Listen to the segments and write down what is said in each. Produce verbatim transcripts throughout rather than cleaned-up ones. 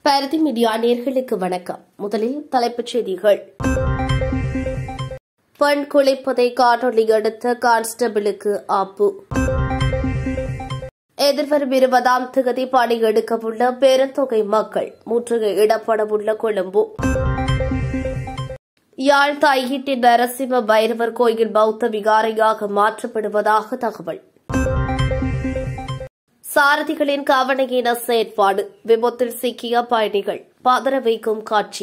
பருத்தி மீடியா நேயர்களுக்கு வணக்கம். முதலில் தலைப்புச் செய்திகள். பெண் குளிப்பதை காணொலி எடுத்த கான்ஸ்டபிளுக்கு ஆப்பு. எதிர்வரும் இருபதாம் தேதி பணி எடுக்கவுள்ள பெருந்தொகை மக்கள் முற்றுகையிடப்படவுள்ள கொழும்பு. யாழ் தாய்கிட்டி நரசிம்ம பைரவர் கோயில் பௌத்த விகாரையாக மாற்றப்படுவதாக தகவல். சாரதிகளின் கவனயீன செயற்பாடு, விபத்தில் சிக்கிய பயணிகள் பதற வைக்கும் காட்சி.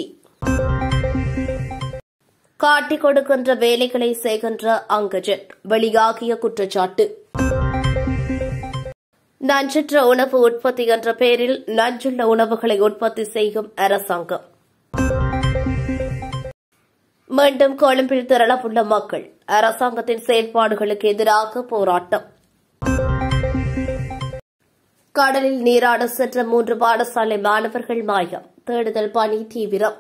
காட்டிக் கொடுக்கின்ற வேலைகளை செய்கின்ற அங்கஜன் வெளியாகிய குற்றச்சாட்டு. நஞ்சற்ற உணவு உற்பத்தி என்ற பெயரில் நஞ்சுள்ள உணவுகளை உற்பத்தி செய்யும் அரசாங்கம். மீண்டும் கொழும்பில் திரளவுள்ள மக்கள், அரசாங்கத்தின் செயல்பாடுகளுக்கு எதிராக போராட்டம். கடலில் நீராட சென்ற மூன்று பாடசாலை மாணவர்கள் மாயம், தேடுதல் பணி தீவிரம்.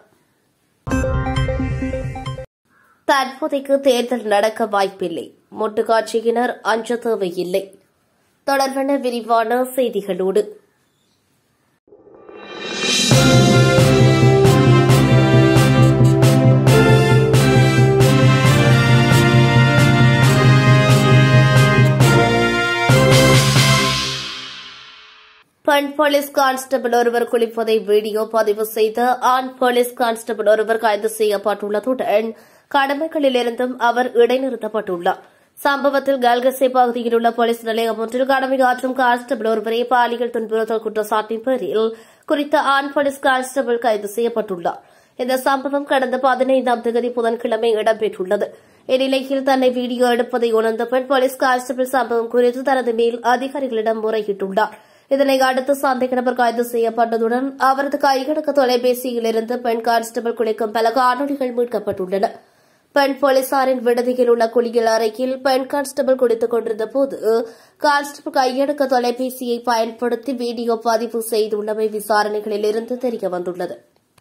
தற்போதைக்கு தேர்தல் நடக்க வாய்ப்பில்லை, மொட்டுக்காட்சியினர் அஞ்ச தேவையில்லை. தொடர்பான விரிவான செய்திகளோடு பெண் போலீஸ் கான்ஸ்டபிள் ஒருவர் குளிப்பதை வீடியோ பதிவு செய்த ஆண் போலீஸ் கான்ஸ்டபிள் ஒருவர் கைது செய்யப்பட்டுள்ளதுடன் கடமைகளிலிருந்தும் அவர் இடைநிறுத்தப்பட்டுள்ளார். சம்பவத்தில் கல்கசே பகுதியில் உள்ள போலீஸ் நிலையம் ஒன்றில் கடமையாற்றும் கான்ஸ்டபிள் ஒருவரை பாலியல் துன்புறுத்தல் குற்றச்சாட்டின் பேரில் குறித்த ஆண் போலீஸ் கான்ஸ்டபிள் கைது செய்யப்பட்டுள்ளார். இந்த சம்பவம் கடந்த பதினைந்தாம் தேதி புதன்கிழமை இடம்பெற்றுள்ளது. இந்நிலையில் தன்னை வீடியோ எடுப்பதை உணர்ந்த பெண் போலீஸ் கான்ஸ்டபிள் சம்பவம் குறித்து தனது மேல் அதிகாரிகளிடம் முறையிட்டுள்ளார். இதனை அடுத்து சந்தேக நபர் கைது செய்யப்பட்டதுடன் அவரது கையடக்க தொலைபேசியில் இருந்து பெண் கான்ஸ்டபிள் குளிக்கும் பல காணொலிகள் மீட்கப்பட்டுள்ளன. பெண் போலீசாரின் விடுதியில் உள்ள குளியல் அறையில் பெண் கான்ஸ்டபிள் குளித்துக் கொண்டிருந்த போது கான்ஸ்டபிள் கையடக்க தொலைபேசியை பயன்படுத்தி வீடியோ பதிவு செய்துள்ளமை விசாரணைகளில் இருந்து தெரியவந்துள்ளது.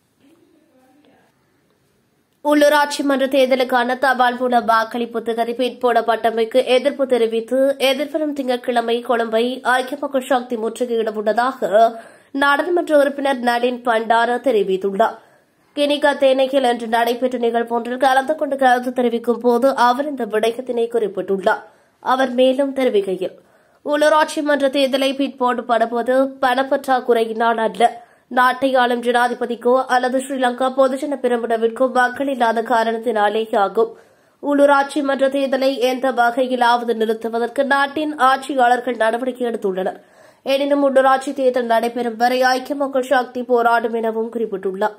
உள்ளூராட்சி மன்ற தேர்தலுக்கான தபால் மூல வாக்களிப்பு தேதி பிற்போடப்பட்டமைக்கு எதிர்ப்பு தெரிவித்து எதிர்வரும் திங்கட்கிழமை கொழும்பை ஐக்கிய மக்கள் சக்தி முற்றுகையிடவுள்ளதாக நாடாளுமன்ற உறுப்பினர் நளின் பண்டார தெரிவித்துள்ளார். கினிகா தேனையில் இன்று நடைபெற்ற நிகழ்வொன்றில் கலந்து கொண்டு கருத்து தெரிவிக்கும் போது அவர் இந்த விடயத்தினை குறிப்பிட்டுள்ளார். அவர் மேலும் தெரிவிக்கையில், உள்ளூராட்சி மன்ற தேர்தலை பிற்போடப்படுவது பணப்பற்றாக்குறையினால் அல்ல, நாட்டை ஆளும் ஜனாதிபதிக்கோ அல்லது ஸ்ரீலங்கா பொதுஜன பெருமுனவிற்கோ மக்கள் இல்லாத காரணத்தினாலேயே ஆகும். உள்ளூராட்சி மன்ற தேர்தலை எந்த வகையிலாவது நிறுத்துவதற்கு நாட்டின் ஆட்சியாளர்கள் நடவடிக்கை எடுத்துள்ளனர். எனினும் உள்ளூராட்சி தேர்தல் நடைபெறும் வரை ஐக்கிய மக்கள் சக்தி போராடும் எனவும் குறிப்பிட்டுள்ளார்.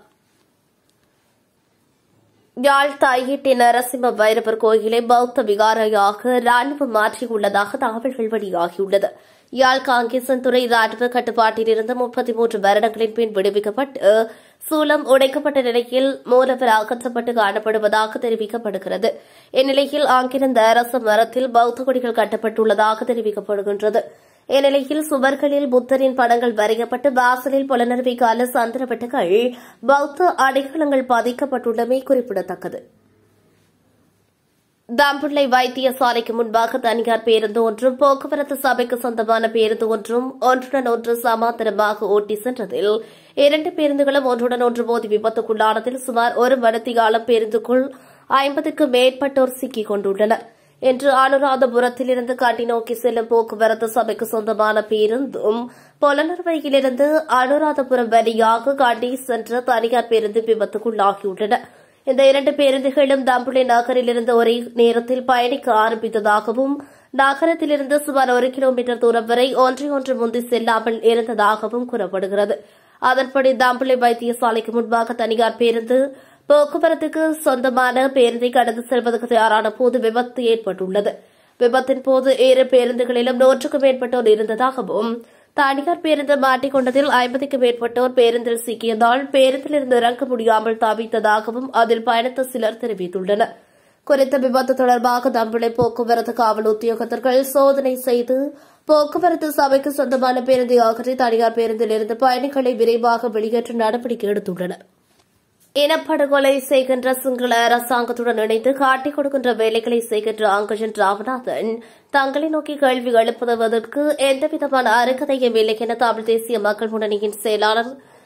யாழ் தாய்கிட்டி நரசிம்ம பைரவர் கோயிலை பௌத்த விகாரையாக ராணுவம் மாற்றியுள்ளதாக தகவல்கள் வெளியாகியுள்ளது. யாழ் காங்கேசன்துறை ராணுவ கட்டுப்பாட்டில் இருந்த முப்பத்தி மூன்று வருடங்களின் பின் விடுவிக்கப்பட்டு சூலம் உடைக்கப்பட்ட நிலையில் மூலவர் அகற்றப்பட்டு காணப்படுவதாக தெரிவிக்கப்படுகிறது. இந்நிலையில் அங்கிருந்த அரச மரத்தில் பௌத்த கொடிகள் கட்டப்பட்டுள்ளதாக தெரிவிக்கப்படுகின்றது. இந்நிலையில் சுவர்களில் புத்தரின் படங்கள் வரையப்பட்டு வாசலில் புலனர்வை கால சந்திரவட்டங்கள் பௌத்த அடையாளங்கள் பதிக்கப்பட்டுள்ளமை குறிப்பிடத்தக்கது. தாம்புள்ளை வைத்தியசாலைக்கு முன்பாக தனியார் பேருந்து ஒன்றும் போக்குவரத்து சபைக்கு சொந்தமான பேருந்து ஒன்றும் ஒன்றுடன் ஒன்று சமாந்தரமாக ஓட்டி சென்றதில் இரண்டு பேருந்துகளும் ஒன்றுடன் ஒன்று மோதி விபத்துக்குள்ளானதில் சுமார் ஒரு மணித்தியாலம் பேருந்துக்குள் ஐம்பதுக்கும் மேற்பட்டோர் சிக்கிக் கொண்டுள்ளனர். இன்று அனுராதபுரத்திலிருந்து காட்டி நோக்கி செல்லும் போக்குவரத்து சபைக்கு சொந்தமான பேருந்தும் பொலனர்வையிலிருந்து அனுராதபுரம் வழியாக காட்டி சென்ற தனியார் பேருந்து விபத்துக்குள்ளாகியுள்ளன. இந்த இரண்டு பேருந்துகளும் தம்புள்ளை நகரிலிருந்து ஒரே நேரத்தில் பயணிக்க ஆரம்பித்ததாகவும் நகரத்திலிருந்து சுமார் ஒரு கிலோமீட்டர் தூரம் வரை ஒன்றை ஒன்று முந்தி செல்லாமல் இருந்ததாகவும் கூறப்படுகிறது. அதன்படி தம்புள்ளை வைத்தியசாலைக்கு முன்பாக தனியார் பேருந்து போக்குவரத்துக்கு சொந்தமான பேருந்தை கடந்து செல்வதற்கு தயாரான போது விபத்து ஏற்பட்டுள்ளது. விபத்தின் போது இரு பேருந்துகளிலும் நூற்றுக்கும் மேற்பட்டோர் இருந்ததாகவும் தனியார் பேருந்து மாட்டிக்கொண்டதில் ஐம்பதுக்கும் மேற்பட்டோர் பேருந்தில் சிக்கியதால் பேருந்திலிருந்து இறங்க முடியாமல் தவித்ததாகவும் அதில் பயணித்த சிலர் தெரிவித்துள்ளனர். குறித்த விபத்து தொடர்பாக தம்புள்ளை போக்குவரத்து காவல் உத்தியோகத்தர்கள் சோதனை செய்து போக்குவரத்து சபைக்கு சொந்தமான பேருந்தை அகற்றி தனியார் பேருந்தில் இருந்து பயணிகளை விரைவாக வெளியேற்ற நடவடிக்கை எடுத்துள்ளனர். இனப்படுகொலை செய்கின்ற சிங்கள அரசாங்கத்துடன் இணைந்து காட்டிக் கொடுக்கின்ற வேலைகளை செய்கின்ற அங்கஜன் ராமநாதன் தங்களை நோக்கி கேள்வி எழுப்புவதற்கு எந்தவிதமான அருகதையும் இல்லை என தமிழ் தேசிய மக்கள் முன்னணியின் செயலாளர்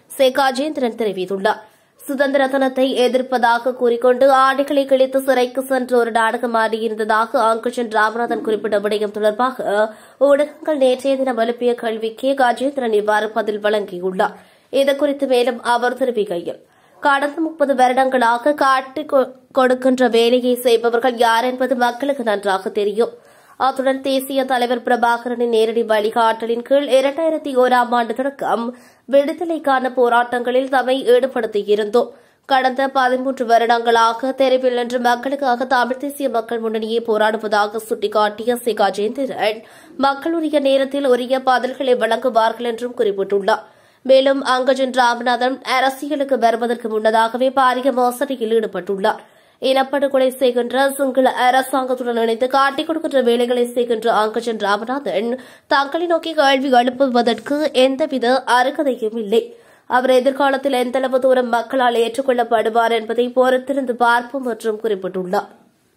சே கஜேந்திரன் தெரிவித்துள்ளார். சுதந்திர தினத்தை எதிர்ப்பதாக கூறிக்கொண்டு ஆடைகளை கிழித்து சிறைக்கு சென்று ஒரு நாடகம் ஆடியிருந்ததாக அங்குஜன் ராமநாதன் குறிப்பிட்ட விடயம் தொடர்பாக ஊடகங்கள் நேற்றைய தினம் எழுப்பிய கேள்விக்கு கஜேந்திரன் இவ்வாறு பதில் வழங்கியுள்ளார். இதுகுறித்து மேலும் அவர் தெரிவிக்கையில், கடந்த முப்பது வருடங்களாக காட்டிக் கொடுக்கின்ற வேலையை செய்பவர்கள் யார் என்பது மக்களுக்கு நன்றாக தெரியும். அத்துடன் தேசிய தலைவர் பிரபாகரனின் நேரடி வழிகாட்டலின் கீழ் இரண்டாயிரத்தி ஓராம் ஆண்டு தொடக்கம் விடுதலைக்கான போராட்டங்களில் தம்மை ஈடுபடுத்தியிருந்தோம். கடந்த பதிமூன்று வருடங்களாக தெருவில் நின்று மக்களுக்காக தமிழ் தேசிய மக்கள் முன்னணியை போராடுவதாக சுட்டிக்காட்டிய சி கஜேந்திரன், மக்கள் உரிய நேரத்தில் உரிய பதில்களை வழங்குவார்கள் என்றும் குறிப்பிட்டுள்ளார். மேலும் அங்குஜன் ராமநாதன் அரசியலுக்கு வருவதற்கு முன்னதாகவே பாரிய மோசடியில் ஈடுபட்டுள்ளார். இனப்படுகொலை செய்கின்ற சிங்கள அரசாங்கத்துடன் இணைந்து காட்டிக் கொடுக்கின்ற வேலைகளை செய்கின்ற அங்குஜன் ராமநாதன் தங்களை நோக்கி கேள்வி எழுப்புவதற்கு எந்தவித அருகதையும் இல்லை. அவர் எதிர்காலத்தில் எந்தளவு தூரம் மக்களால் ஏற்றுக்கொள்ளப்படுவார் என்பதை பொறுத்திருந்து பார்ப்போம் என்றும் குறிப்பிட்டுள்ளார்.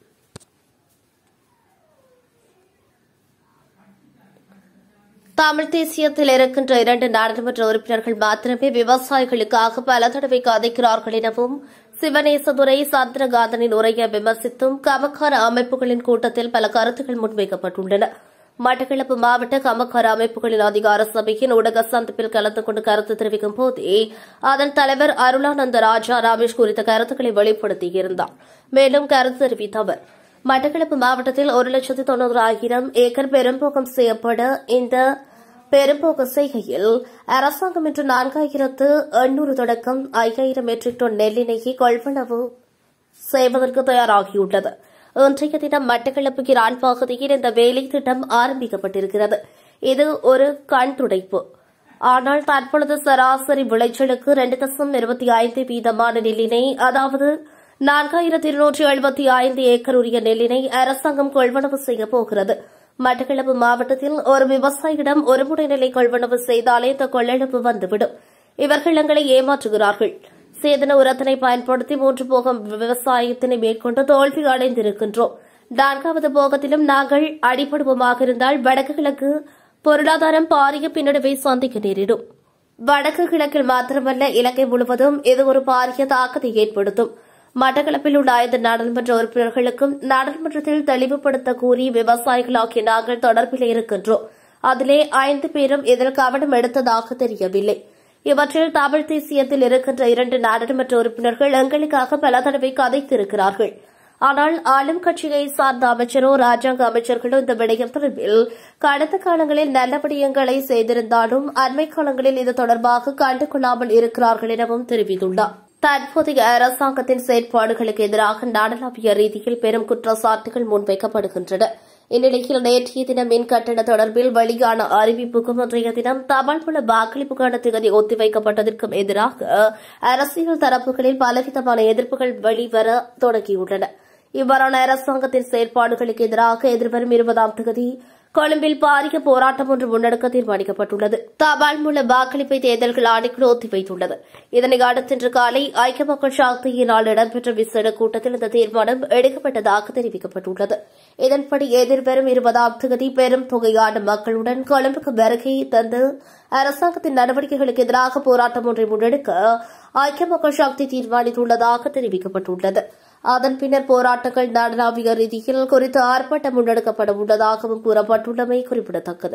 தமிழ் தேசியத்தில் இருக்கின்ற இரண்டு நாடாளுமன்ற உறுப்பினர்கள் மாத்திரமே விவசாயிகளுக்காக பல தடவை கதைக்கிறார்கள் எனவும் சிவனேசதுரை சந்திரகாந்தனின் உரையை விமர்சித்தும் கமக்கார அமைப்புகளின் கூட்டத்தில் பல கருத்துக்கள் முன்வைக்கப்பட்டுள்ளன. மட்டக்களப்பு மாவட்ட கமக்கார அமைப்புகளின் அதிகார சபையின் ஊடக சந்திப்பில் கலந்து கொண்டு கருத்து தெரிவிக்கும் போதே அதன் தலைவர் அருளானந்த ராஜா ரமேஷ் குறித்த கருத்துக்களை வெளிப்படுத்தியிருந்தார். மேலும் கருத்து தெரிவித்த அவர், மட்டக்களப்பு மாவட்டத்தில் ஒரு லட்சத்து தொன்னூறாயிரம் ஏக்கர் பெரும்போகம் செய்யப்பட இந்த பெரும்போக செய்கையில் அரசாங்கம் இன்று நான்காயிரத்து எண்ணூறு தொடக்கம் ஐயாயிரம் மெட்ரிக் டன் நெல்லினையை கொள்வனவு செய்வதற்கு தயாராகியுள்ளது. இன்றைய தினம் மட்டக்களப்பு கிரான் பகுதியில் இந்த வேலை திட்டம் ஆரம்பிக்கப்பட்டிருக்கிறது. இது ஒரு கண் துடைப்பு. ஆனால் தற்பொழுது சராசரி விளைச்சலுக்கு இரண்டு தசம் இருபத்தி ஐந்து வீதமான நெல்லினை, அதாவது நான்காயிரத்து இருநூற்றி எழுபத்தி ஐந்து ஏக்கர் உரிய நெல்லினை அரசாங்கம் கொள்வனவு செய்யப் போகிறது. மட்டக்களப்பு மாவட்டத்தில் ஒரு விவசாயியிடம் ஒரு முறை நெல்லை கொள்வனவு செய்தாலே இந்த கொள்ளளவு வந்துவிடும். இவர்கள் எங்களை ஏமாற்றுகிறார்கள். சேதன உரத்தினை பயன்படுத்தி மூன்று போகம் விவசாயத்தினை மேற்கொண்டு தோல்வி அடைந்திருக்கின்றோம். நான்காவது போகத்திலும் நாங்கள் அடிபடுவோமாக இருந்தால் வடக்கு கிழக்கு பொருளாதாரம் பாரிய பின்னடைவை சந்திக்க நேரிடும். வடக்கு கிழக்கில் மாத்திரமல்ல, இலங்கை முழுவதும் இது ஒரு பாரிய தாக்கத்தை ஏற்படுத்தும். மட்டக்களப்பில் உள்ள ஐந்து நாடாளுமன்ற உறுப்பினர்களுக்கும் நாடாளுமன்றத்தில் தெளிவுபடுத்த கூறி விவசாயிகளாகிய நாங்கள் தொடர்பில் இருக்கின்றோம். அதிலே ஐந்து பேரும் இதில் கவனம் எடுத்ததாக தெரியவில்லை. இவற்றில் தமிழ் தேசியத்தில் இருக்கின்ற இரண்டு நாடாளுமன்ற உறுப்பினர்கள் எங்களுக்காக பல தடவை கதைத்திருக்கிறார்கள். ஆனால் ஆளும் கட்சியை சார்ந்த அமைச்சரோ ராஜாங்க அமைச்சர்களோ இந்த விடயம் தொடர்பில் கடந்த காலங்களில் நல்ல விடயங்களை செய்திருந்தாலும் அண்மை காலங்களில் இது தொடர்பாக கண்டுகொள்ளாமல் இருக்கிறார்கள் எனவும் தெரிவித்துள்ளார். தற்போதைய அரசாங்கத்தின் செயற்பாடுகளுக்கு எதிராக நாடளாவிய ரீதியில் பெரும் குற்றச்சாட்டுகள் முன்வைக்கப்படுகின்றன. இந்நிலையில் நேற்றைய தினம் மின் கட்டண தொடர்பில் வெளியான அறிவிப்புக்கும் இன்றைய தினம் தபால் மூல வாக்களிப்புக்கான தேதி ஒத்திவைக்கப்பட்டதற்கும் எதிராக அரசியல் தரப்புகளில் பலவிதமான எதிர்ப்புகள் வெளிவர தொடங்கியுள்ளன. இவ்வாறான அரசாங்கத்தின் செயற்பாடுகளுக்கு எதிராக எதிர்வரும் இருபதாம் தேதி கொழும்பில் பாரிய போராட்டம் ஒன்று முன்னெடுக்க தீர்மானிக்கப்பட்டுள்ளது. தபால் மூல வாக்களிப்பை தேர்தல்கள் ஆணைக்குழு ஒத்திவைத்துள்ளது. இதனை அடுத்து இன்று காலை ஐக்கிய மக்கள் சக்தியினால் இடம்பெற்ற விசேட கூட்டத்தில் இந்த தீர்மானம் எடுக்கப்பட்டதாக தெரிவிக்கப்பட்டுள்ளது. இதன்படி எதிர்வரும் இருபதாம் தேதி பெரும் தொகையான மக்களுடன் கொழும்புக்கு வருகை தந்து அரசாங்கத்தின் நடவடிக்கைகளுக்கு எதிராக போராட்டம் ஒன்றை முன்னெடுக்க ஐக்கிய மக்கள் சக்தி தீர்மானித்துள்ளதாக தெரிவிக்கப்பட்டுள்ளது. அதன் பின்னர் போராட்டங்கள் நாடளாவிய ரீதியில் குறித்து ஆர்ப்பாட்டம் முன்னெடுக்கப்பட உள்ளதாகவும் கூறப்பட்டுள்ளமை குறிப்பிடத்தக்கது.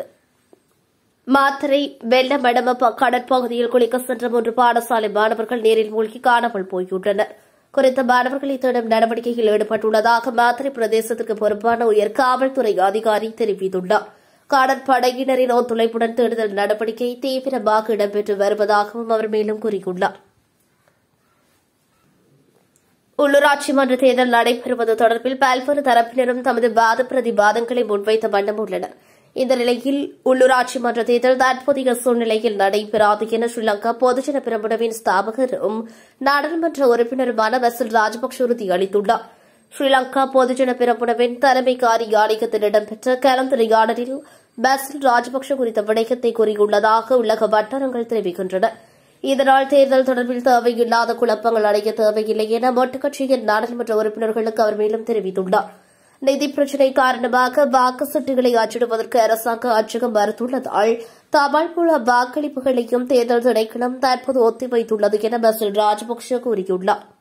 மாத்தறை வெள்ளமடம கடற்பகுதியில் குளிக்க சென்ற மூன்று பாடசாலை மாணவர்கள் நீரில் மூழ்கி காணாமல் போயுள்ளனர். குறித்த மாணவர்களை தேடும் நடவடிக்கையில் ஈடுபட்டுள்ளதாக மாத்தறை பிரதேசத்துக்கு பொறுப்பான உயர் காவல்துறை அதிகாரி தெரிவித்துள்ளார். கடற்படையினரின் ஒத்துழைப்புடன் தேடுதல் நடவடிக்கை தீவிரமாக இடம்பெற்று வருவதாகவும் அவர் மேலும் கூறியுள்ளார். உள்ளூராட்சி மன்ற தேர்தல் நடைபெறுவது தொடர்பில் பல்வேறு தரப்பினரும் தமது வாத பிரதிவாதங்களை முன்வைத்த வண்ணம் உள்ளனர். இந்த நிலையில் உள்ளூராட்சி மன்ற தேர்தல் தற்போதைய சூழ்நிலையில் நடைபெறாது என ஸ்ரீலங்கா பொதுஜன பிரமுனவின் ஸ்தாபகரும் நாடாளுமன்ற உறுப்பினருமான பசில் ராஜபக்ஷ உறுதியளித்துள்ளார். ஸ்ரீலங்கா பொதுஜன பிரமுனவின் தலைமை காரியாலயத்தில் இடம்பெற்ற கலந்துரையாடலில் பசில் ராஜபக்ஷ குறித்த விடயத்தை கூறியுள்ளதாக உள்ளக வட்டாரங்கள் தெரிவிக்கின்றன. இதனால் தேர்தல் தொடர்பில் தேவையில்லாத குழப்பங்கள் அடைய தேவையில்லை என மொட்டு கட்சியின் நாடாளுமன்ற உறுப்பினர்களுக்கு அவர் மேலும் தெரிவித்துள்ளார். நிதி பிரச்சினை காரணமாக வாக்கு சீட்டுகளை அச்சிடுவதற்கு அரசாங்க அச்சகம் மறுத்துள்ளதால் தபால் மூல வாக்களிப்புகளையும் தேர்தல் திணைக்களம் தற்போது ஒத்திவைத்துள்ளது என பசில் ராஜபக்சே கூறியுள்ளார்.